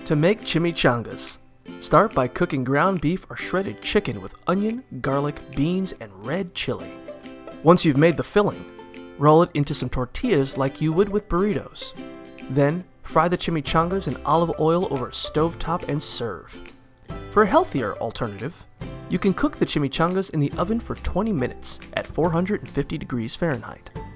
To make chimichangas, start by cooking ground beef or shredded chicken with onion, garlic, beans, and red chili. Once you've made the filling, roll it into some tortillas like you would with burritos. Then, fry the chimichangas in olive oil over a stovetop and serve. For a healthier alternative, you can cook the chimichangas in the oven for 20 minutes at 450 degrees Fahrenheit.